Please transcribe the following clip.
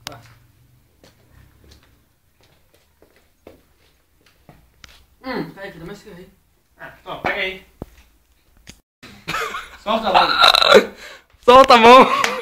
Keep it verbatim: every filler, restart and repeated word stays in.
Vai. Hum, peraí, que dá mais cigarro aí. Ah, toma, pega aí. Solta logo. Solta a mão.